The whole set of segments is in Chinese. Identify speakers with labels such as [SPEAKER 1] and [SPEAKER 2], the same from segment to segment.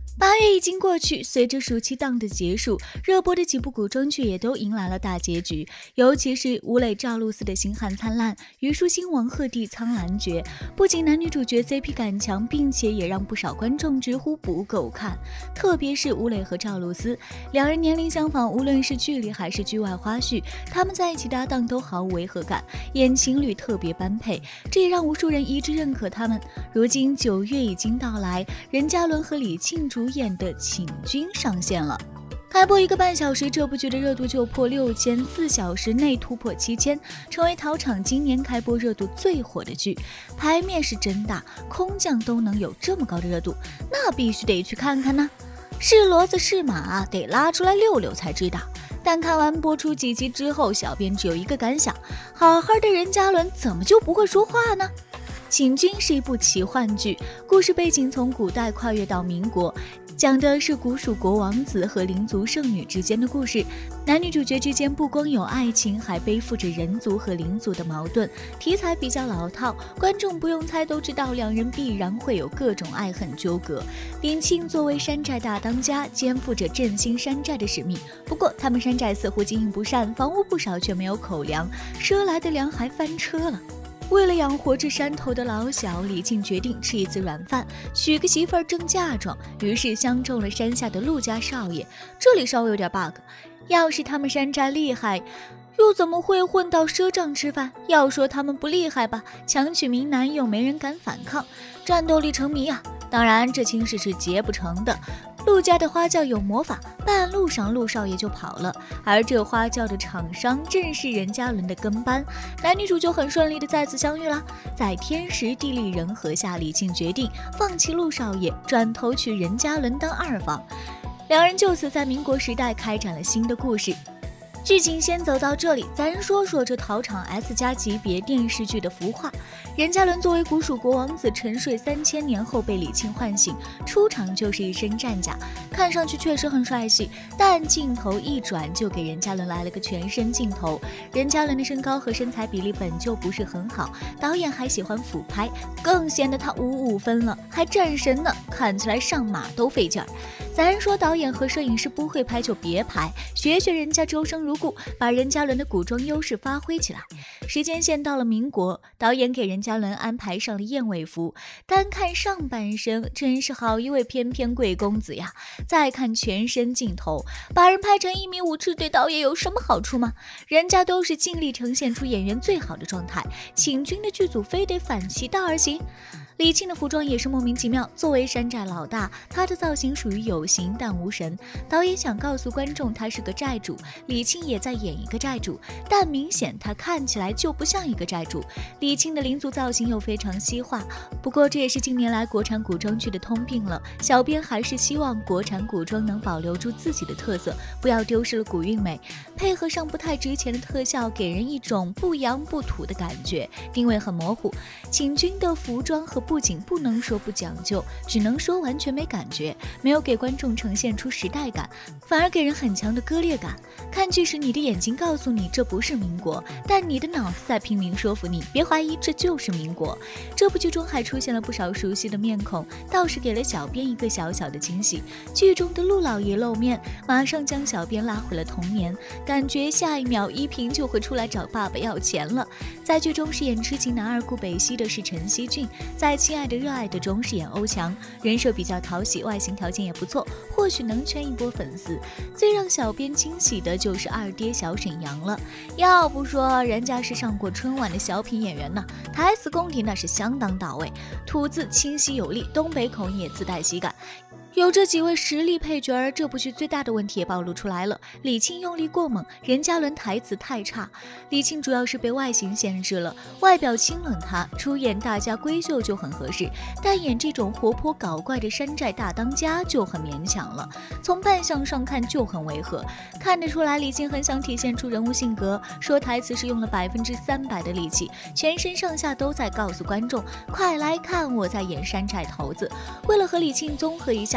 [SPEAKER 1] 8月已经过去，随着暑期档的结束，热播的几部古装剧也都迎来了大结局。尤其是吴磊、赵露思的《星汉灿烂》，虞书欣、王鹤棣《苍兰诀》，不仅男女主角 CP 感强，并且也让不少观众直呼不够看。特别是吴磊和赵露思，两人年龄相仿，无论是剧里还是剧外花絮，他们在一起搭档都毫无违和感，演情侣特别般配，这也让无数人一致认可他们。如今9月已经到来，任嘉伦和李沁主演的《请君》上线了。开播1个半小时，这部剧的热度就破6000，4小时内突破7000，成为陶厂今年开播热度最火的剧。牌面是真大，空降都能有这么高的热度，那必须得去看看呢。是骡子是马得拉出来溜溜才知道。但看完播出几集之后，小编只有一个感想：好好的任嘉伦怎么就不会说话呢？《请君》是一部奇幻剧，故事背景从古代跨越到民国，讲的是古蜀国王子和灵族圣女之间的故事。男女主角之间不光有爱情，还背负着人族和灵族的矛盾。题材比较老套，观众不用猜都知道两人必然会有各种爱恨纠葛。李沁作为山寨大当家，肩负着振兴山寨的使命。不过他们山寨似乎经营不善，房屋不少却没有口粮，赊来的粮还翻车了。为了养活这山头的老小，李沁决定吃一次软饭，娶个媳妇儿挣嫁妆，于是相中了山下的陆家少爷。这里稍微有点 bug， 要是他们山寨厉害，又怎么会混到赊账吃饭？要说他们不厉害吧，强娶民男又没人敢反抗，战斗力成谜啊！当然这亲事是结不成的。陆家的花轿有魔法，半路上陆少爷就跑了，而这花轿的厂商正是任嘉伦的跟班，男女主就很顺利的再次相遇了。在天时地利人和下，李沁决定放弃陆少爷，转头娶任嘉伦当二房，两人就此在民国时代开展了新的故事。剧情先走到这里，咱说说这陶厂 S 加级别电视剧的孵化。任嘉伦作为古蜀国王子，沉睡3000年后被李沁唤醒，出场就是一身战甲，看上去确实很帅气，但镜头一转就给任嘉伦来了个全身镜头。任嘉伦的身高和身材比例本就不是很好，导演还喜欢俯拍，更显得他55分了，还战神呢，看起来上马都费劲儿。咱说导演和摄影师不会拍就别拍，学学人家周生如故，把任嘉伦的古装优势发挥起来。时间线到了民国，导演给任嘉伦安排上了燕尾服，单看上半身真是好一位翩翩贵公子呀，再看全身镜头，把人拍成1米5尺，对导演有什么好处吗？人家都是尽力呈现出演员最好的状态，请君的剧组非得反其道而行。李沁的服装也是莫名其妙，作为山寨老大，他的造型属于有型但无神。导演想告诉观众他是个债主，李沁也在演一个债主，但明显他看起来就不像一个债主。李沁的灵族造型又非常西化，不过这也是近年来国产古装剧的通病了。小编还是希望国产古装能保留住自己的特色，不要丢失了古韵美，配合上不太值钱的特效，给人一种不洋不土的感觉，定位很模糊。请君的服装和布景不能说不讲究，只能说完全没感觉，没有给观众呈现出时代感，反而给人很强的割裂感。看剧时你的眼睛告诉你这不是民国，但你的脑子在拼命说服你，别怀疑这就是民国。这部剧中还出现了不少熟悉的面孔，倒是给了小编一个小小的惊喜。剧中的陆老爷露面，马上将小编拉回了童年，感觉下一秒依萍就会出来找爸爸要钱了。在剧中饰演痴情男二顾北西的是陈熙俊，在亲爱的热爱的中饰演欧强，人设比较讨喜，外形条件也不错，或许能圈一波粉丝。最让小编惊喜的就是二爹小沈阳了，要不说人家是上过春晚的小品演员呢，台词功底那是相当到位，吐字清晰有力，东北口音也自带喜感。有这几位实力配角儿，这部剧最大的问题也暴露出来了。李沁用力过猛，任嘉伦台词太差。李沁主要是被外形限制了，外表清冷他出演大家闺秀就很合适，但演这种活泼搞怪的山寨大当家就很勉强了。从扮相上看就很违和，看得出来李沁很想体现出人物性格，说台词是用了300%的力气，全身上下都在告诉观众快来看我在演山寨头子。为了和李沁综合一下，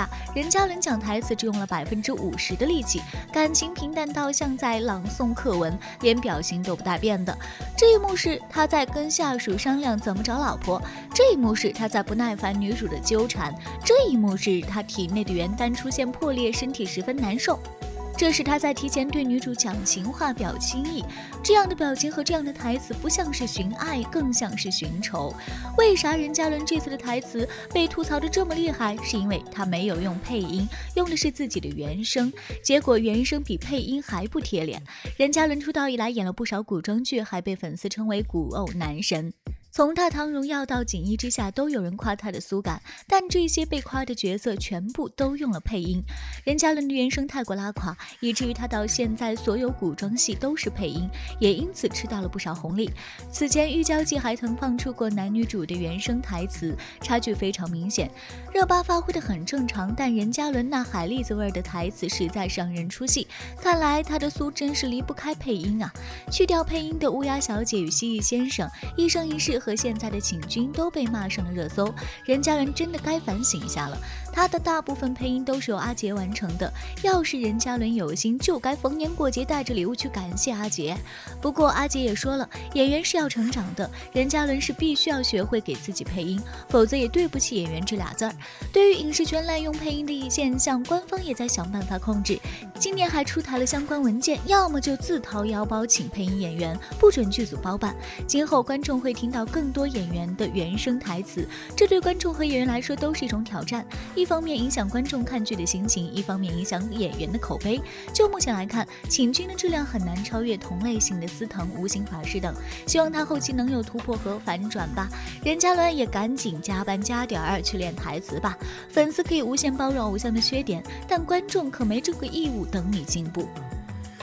[SPEAKER 1] 下，任嘉伦讲台词只用了50%的力气，感情平淡到像在朗诵课文，连表情都不大变的。这一幕是他在跟下属商量怎么找老婆，这一幕是他在不耐烦女主的纠缠，这一幕是他体内的元丹出现破裂，身体十分难受。这是他在提前对女主讲情话表心意，这样的表情和这样的台词不像是寻爱，更像是寻仇。为啥任嘉伦这次的台词被吐槽的这么厉害？是因为他没有用配音，用的是自己的原声，结果原声比配音还不贴脸。任嘉伦出道以来演了不少古装剧，还被粉丝称为古偶男神。从《大唐荣耀》到《锦衣之下》，都有人夸他的苏感，但这些被夸的角色全部都用了配音。任嘉伦的原声太过拉垮，以至于他到现在所有古装戏都是配音，也因此吃到了不少红利。此前《玉娇记》还曾放出过男女主的原声台词，差距非常明显。热巴发挥的很正常，但任嘉伦那海蛎子味的台词实在是让人出戏。看来他的苏真是离不开配音啊！去掉配音的乌鸦小姐与蜥蜴先生，一生一世和现在的请君都被骂上了热搜，任嘉伦真的该反省一下了。他的大部分配音都是由阿杰完成的，要是任嘉伦有心，就该逢年过节带着礼物去感谢阿杰。不过阿杰也说了，演员是要成长的，任嘉伦是必须要学会给自己配音，否则也对不起演员这俩字儿。对于影视圈滥用配音的现象，官方也在想办法控制。今年还出台了相关文件，要么就自掏腰包请配音演员，不准剧组包办。今后观众会听到更多演员的原声台词，这对观众和演员来说都是一种挑战。一方面影响观众看剧的心情，一方面影响演员的口碑。就目前来看，请君的质量很难超越同类型的司藤、无形法师等，希望他后期能有突破和反转吧。任嘉伦也赶紧加班加点儿去练台词吧。粉丝可以无限包容偶像的缺点，但观众可没这个义务等你进步。